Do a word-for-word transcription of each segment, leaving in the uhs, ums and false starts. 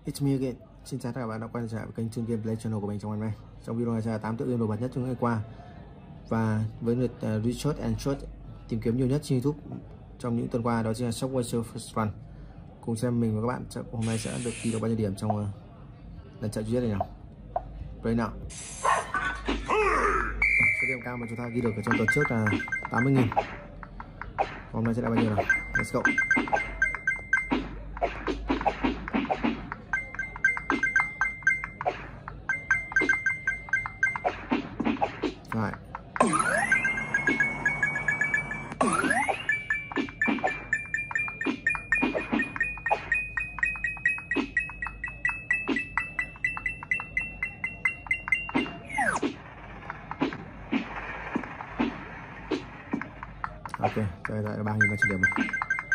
It's me again. Xin chào tất cả các bạn đã quay trở lại với kênh Chương Game Play Channel của mình trong ngày hôm nay. Trong video này sẽ là tám tựa game nổi bật nhất trong ngày qua và với lượt uh, research and search tìm kiếm nhiều nhất trên YouTube trong những tuần qua, đó chính là Subway Surfers Run. Cùng xem mình và các bạn hôm nay sẽ được ghi được bao nhiêu điểm trong uh, lần chạy duy nhất này nào. Play nào. Số điểm cao mà chúng ta ghi được ở trong tuần trước là tám mươi nghìn. Hôm nay sẽ là bao nhiêu nào? Let's go. Right. Ok, đây là ba nghìn ba trăm điểm này.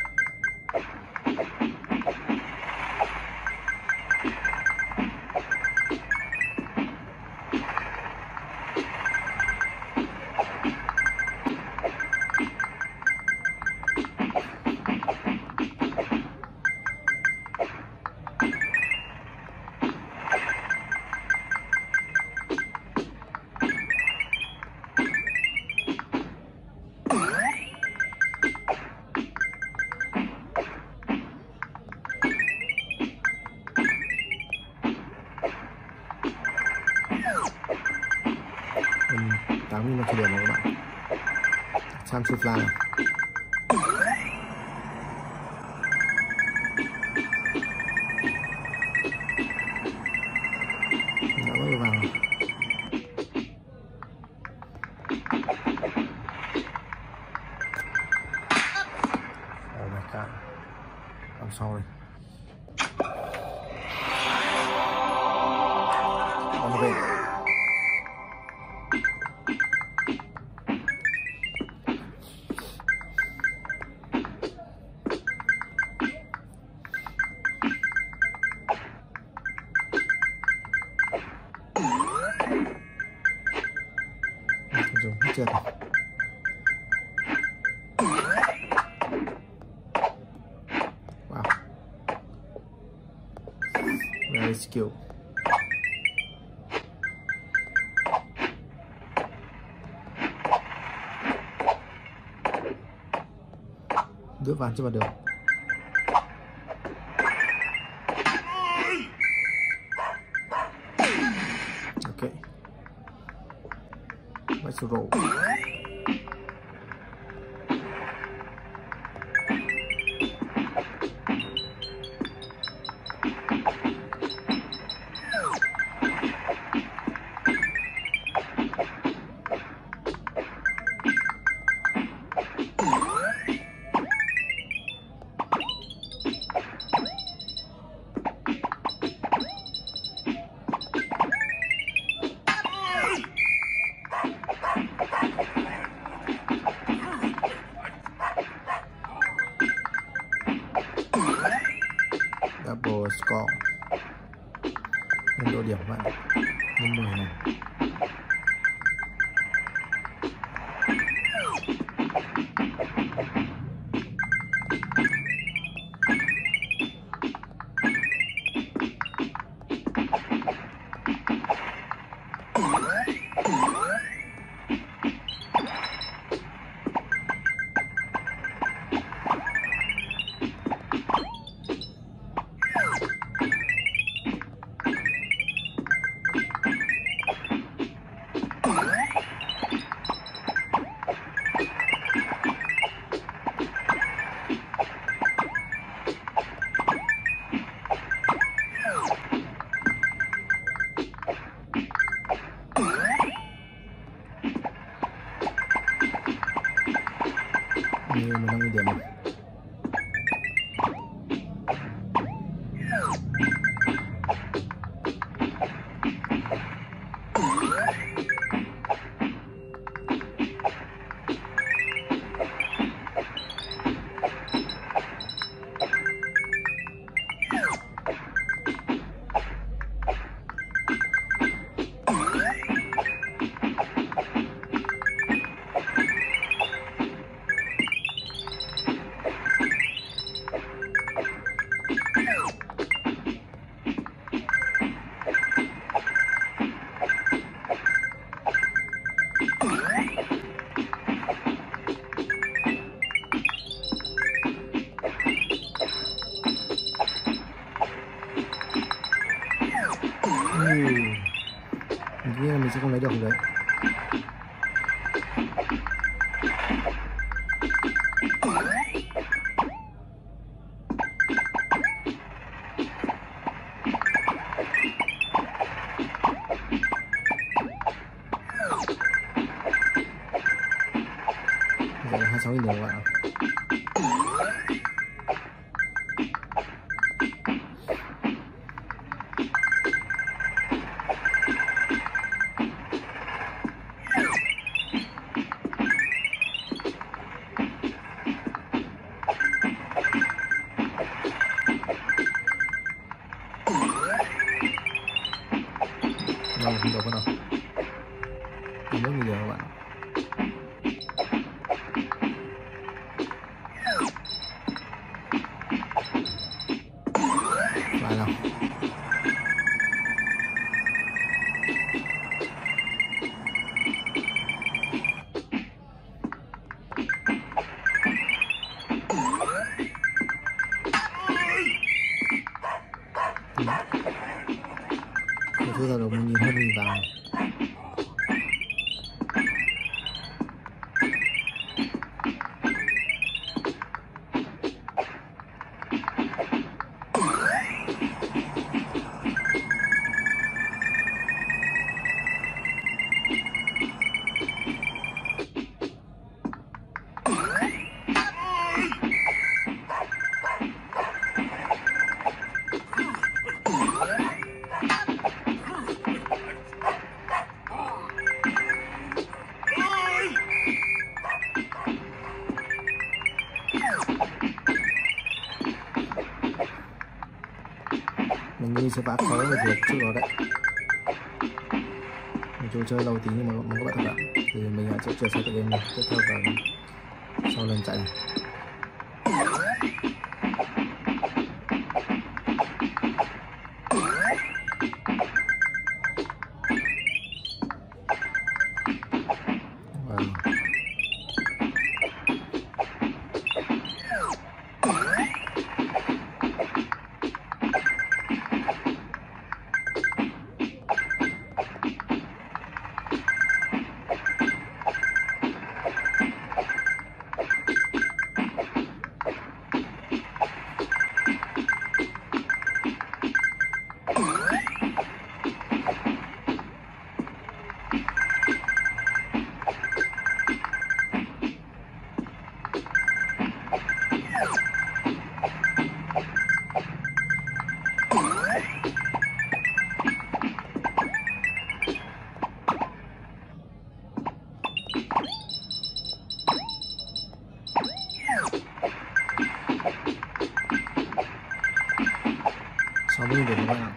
tám nghìn năm trăm điểm này các bạn. Time to fly. Đã bắt vào. Oh my god. I'm sorry. On the way. Rồi, hết trượt. Wow. Very skill. Đứa ván chưa vào được. Ok. Let's roll. Double score nhân đôi điểm vậy nhân mười này. Như mười lăm nghìn điểm này. sẽ không lấy được đấy. Vậy là hai mươi sáu nghìn điểm các bạn ạ. Đâu không được đâu. Không biết gì các bạn. Phải không? Cái thứ là được một nghìn hơn nghìn vàng. Mình nghĩ sẽ vác khó được trước đó đấy. Mình chơi chơi lâu tí nhưng mà mong các bạn các bạn thì mình sẽ chuyển sang tựa game tiếp theo vào sau lần chạy này. Wow. sáu mươi điểm các bạn ạ.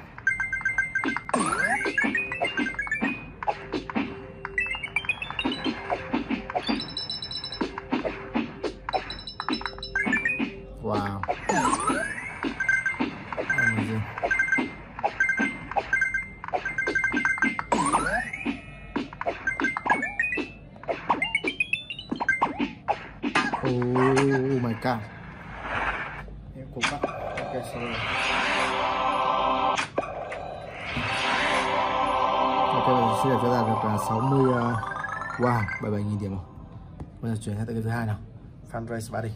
Wow. Amazing. Oh my god. Em cũng bắt. Ok, sorry. Ok, mình sẽ để cho ra được là sáu mươi. Uh, wow, bảy mươi bảy nghìn điểm rồi. Bây giờ chuyển sang tới cái thứ hai nào. Fan Race Buddy.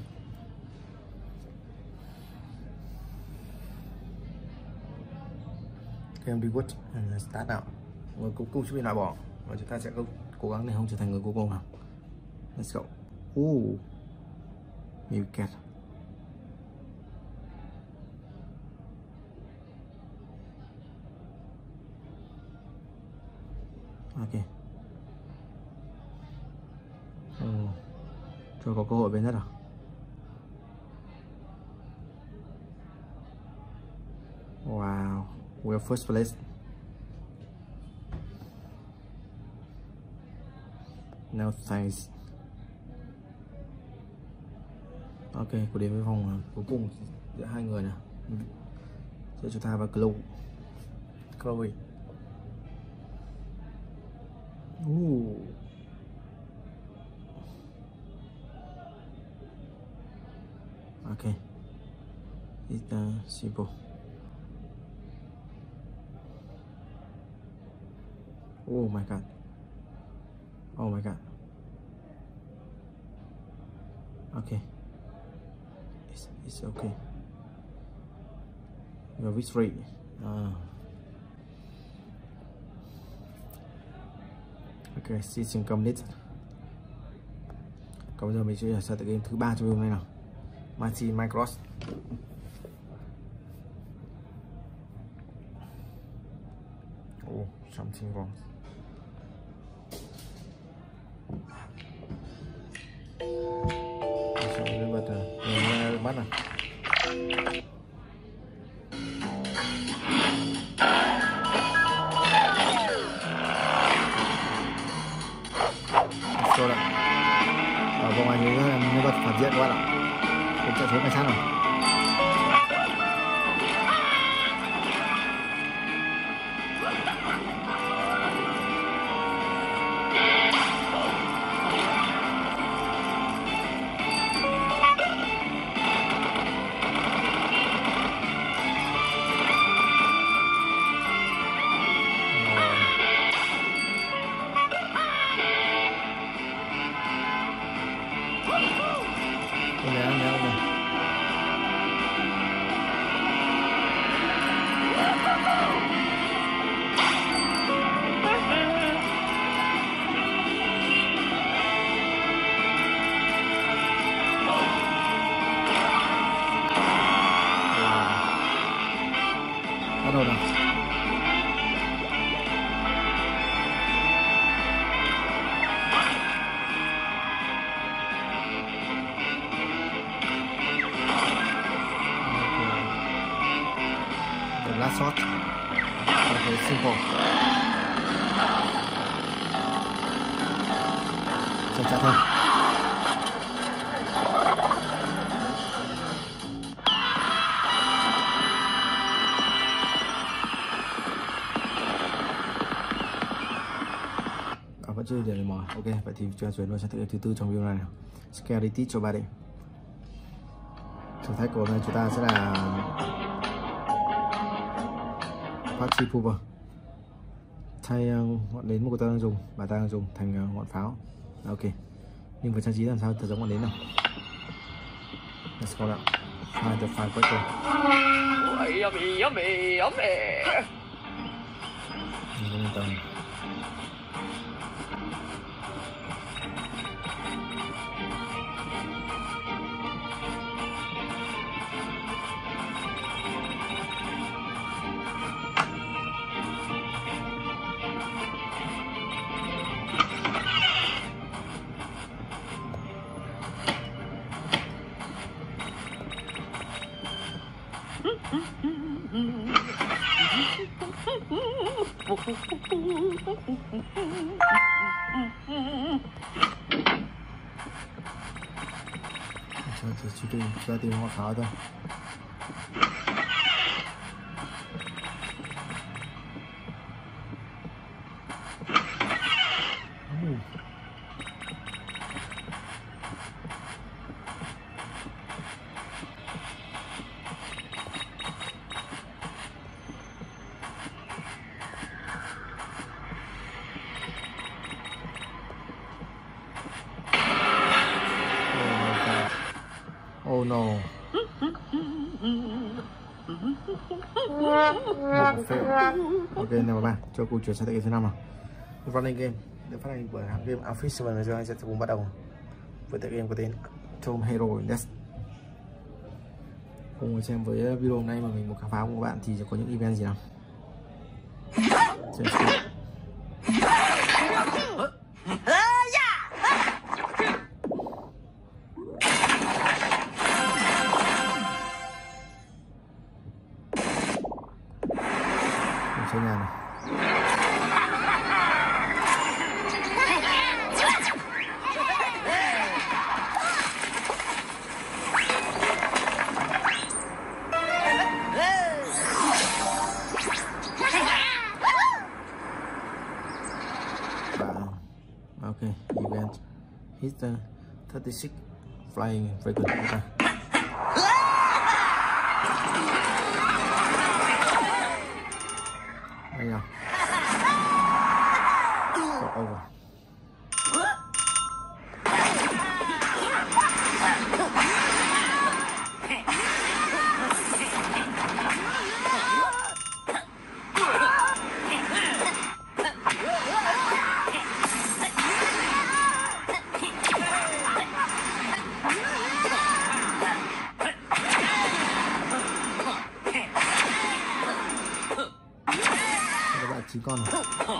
Game reward start nào. Người cuối cùng sẽ bị loại bỏ và chúng ta sẽ cố gắng để không trở thành người cuối cùng nào. Let's go. Ooh. Maybe cat. Ok. Oh. Cho có cơ hội bên nhất à? Wow, we're first place. No thanks. Ok, của đến với vòng cuối cùng giữa hai người nào. Giữa chúng ta và Chloe. Chloe. Ooh. Ok. It's uh, simple. Oh my god. Oh my god. Okay. It's, it's okay. Your victory. Uh, ok, season complete. Còn bây giờ mình sẽ start game thứ ba trong video này nào. Mighty Macross. Oh, something wrong. Sao nó bật à? Mình bắt à? Rồi đấy. Ở vòng ngoài thì nó bật phản diện các bạn ạ. Cũng chạy xuống cảnh sát rồi. Rồi nào. The last shot. Okay, simple. Chắc chắn thôi. Vẫn chưa để mỏi. Ok, vậy thì cho chuyển vào sang thứ tư trong video này nào. Scary cho ba đi. Thử thách của này chúng ta sẽ là Party Pooper. Thay ngọn nến mà cô ta đang dùng, bà ta đang dùng thành ngọn pháo. Ok. Nhưng phải trang trí làm sao thật giống ngọn nến nào. Let's go nào. Find the firecracker. Yummy, yummy, yummy. Chỉ chỉ tìm ra tìm ngọn pháo thôi. Oh no. Ok, nào các bạn, cho cô chuyển sang tựa game thứ năm nào. Running game được phát hành bởi hãng game Official và giờ anh sẽ cùng bắt đầu với tựa game có tên Tom Hero Nest. Cùng xem với video này mà mình một khám phá của các bạn thì có những event gì nào. Xem xem. Xây nhà này. Ok, event hit the thirty-six flying vehicle. Okay. Đây nào. Over. chín con rồi.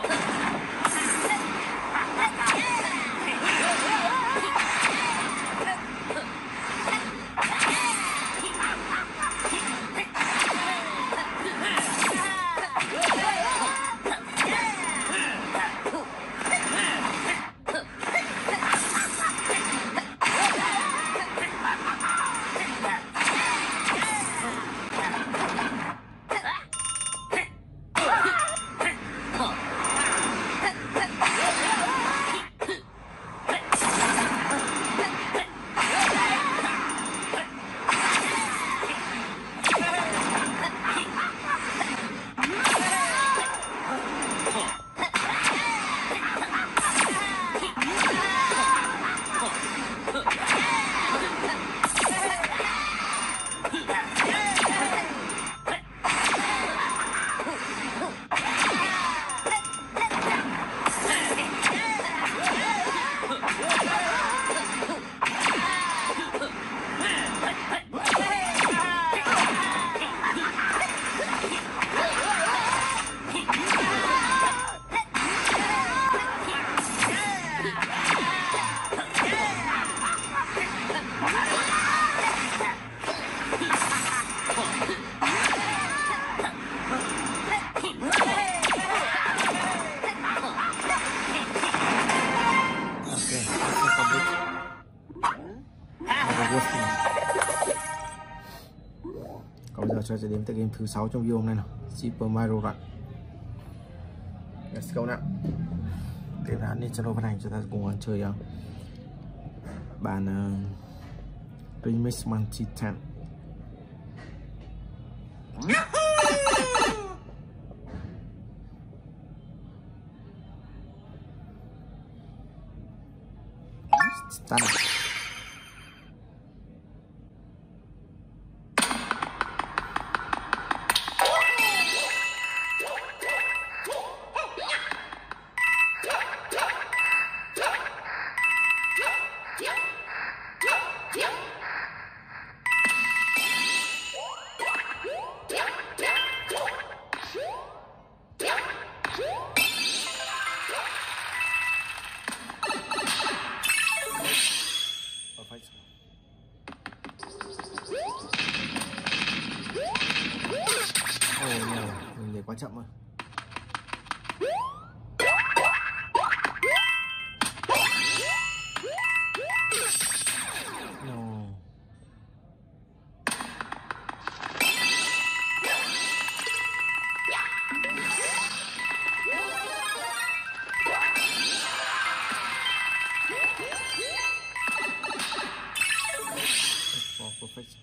Còn giờ cho đến tới game thứ sáu trong video hôm nay nào, Super Mario Run. Let's go nào. Cái ván này channel phát hành cho ta cùng chơi uh, bản uh, Remix Multi Time. Start. Mình nhảy quá chậm rồi. No. For perfect.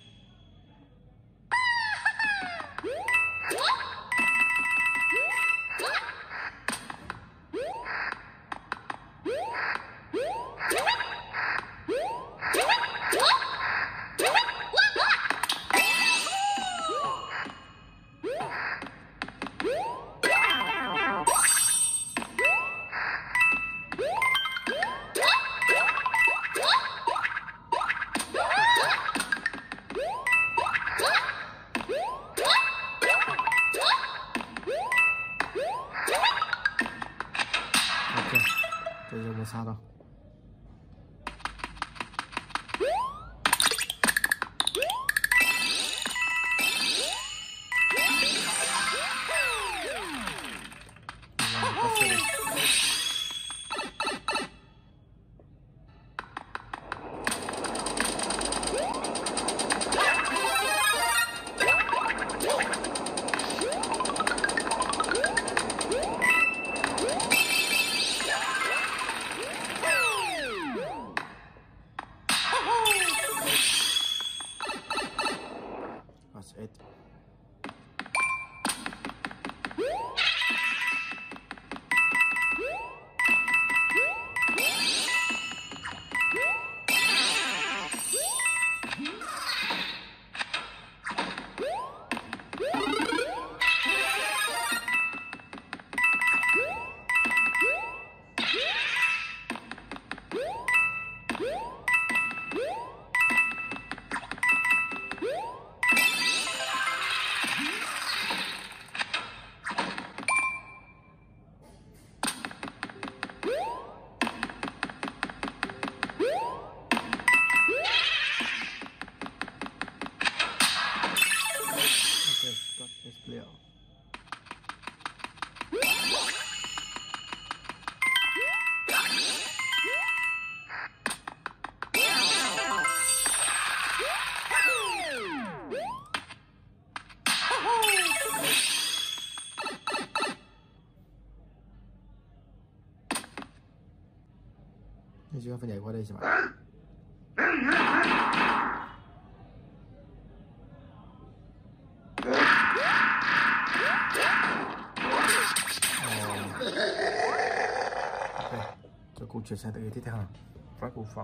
Bây giờ một sao đâu. thì chúng ta phải nhảy qua đây cho bạn. Ok, cho cô chuyển sang tự tiếp theo. Right before.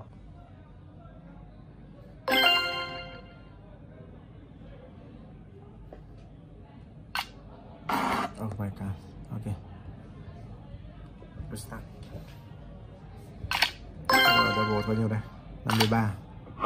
Oh my god. Ok. Restart. Rồi double bao nhiêu đây? năm mươi ba.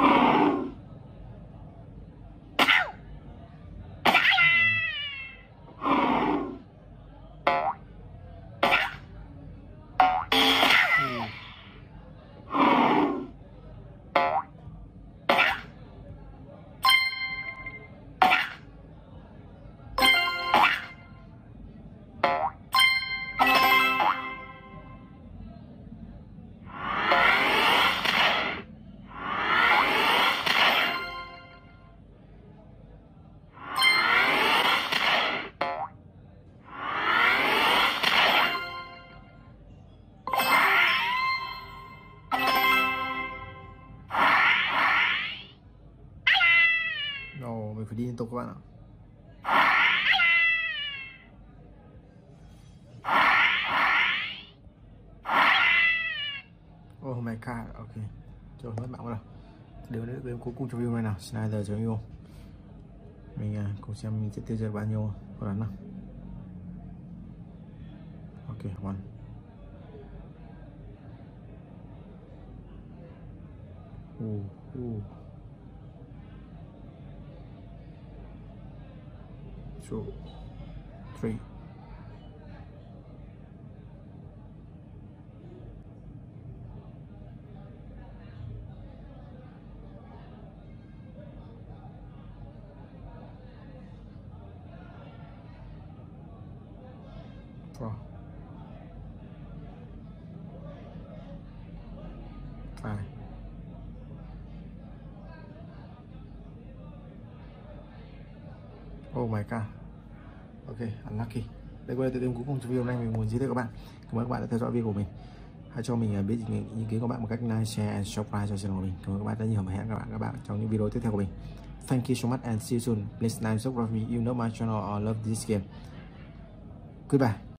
Ồ, mình phải đi liên tục các bạn ạ. Oh my god, ok. Rồi mất mạng rồi. Đều đến game cuối cùng trong video này nào. Snyder cho yêu. Mình à, cùng xem mình sẽ tiêu diệt bao nhiêu con rắn nào. Ok, one. Uh, uh. Two, three. Four. Five. Oh my god. Ok, unlucky. Đây là tựa game cuối cùng trong video này mình muốn giới thiệu các bạn. Cảm ơn các bạn đã theo dõi video của mình. Hãy cho mình biết ý kiến của bạn bằng cách like, share and subscribe cho channel của mình. Cảm ơn các bạn rất nhiều và hẹn gặp lại các bạn trong những video tiếp theo của mình. Thank you so much and see you soon. Please like, subscribe me. You know my channel or love this game. Goodbye.